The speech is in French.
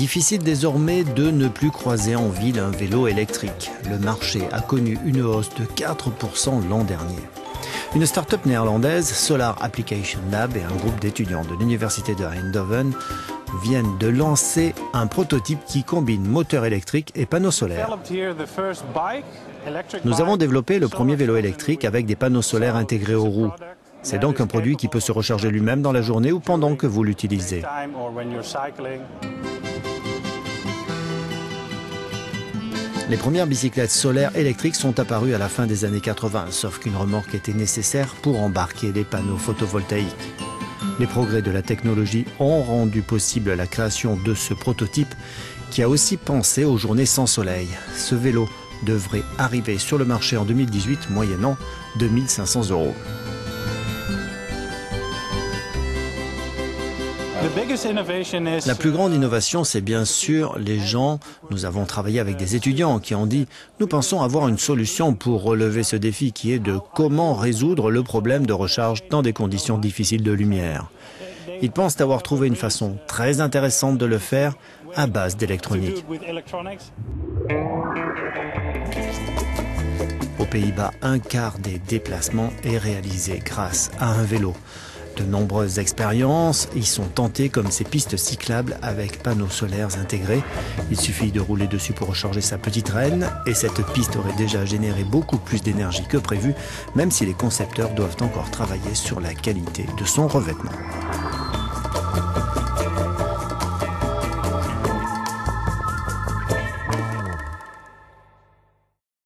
Difficile désormais de ne plus croiser en ville un vélo électrique. Le marché a connu une hausse de 4% l'an dernier. Une start-up néerlandaise, Solar Application Lab, et un groupe d'étudiants de l'université de Eindhoven viennent de lancer un prototype qui combine moteur électrique et panneaux solaires. Nous avons développé le premier vélo électrique avec des panneaux solaires intégrés aux roues. C'est donc un produit qui peut se recharger lui-même dans la journée ou pendant que vous l'utilisez. Les premières bicyclettes solaires électriques sont apparues à la fin des années 80, sauf qu'une remorque était nécessaire pour embarquer les panneaux photovoltaïques. Les progrès de la technologie ont rendu possible la création de ce prototype qui a aussi pensé aux journées sans soleil. Ce vélo devrait arriver sur le marché en 2018 moyennant 2 500 €. La plus grande innovation, c'est bien sûr les gens. Nous avons travaillé avec des étudiants qui ont dit « Nous pensons avoir une solution pour relever ce défi qui est de comment résoudre le problème de recharge dans des conditions difficiles de lumière. » Ils pensent avoir trouvé une façon très intéressante de le faire à base d'électronique. Aux Pays-Bas, un quart des déplacements est réalisé grâce à un vélo. De nombreuses expériences y sont tentées comme ces pistes cyclables avec panneaux solaires intégrés. Il suffit de rouler dessus pour recharger sa petite reine et cette piste aurait déjà généré beaucoup plus d'énergie que prévu, même si les concepteurs doivent encore travailler sur la qualité de son revêtement.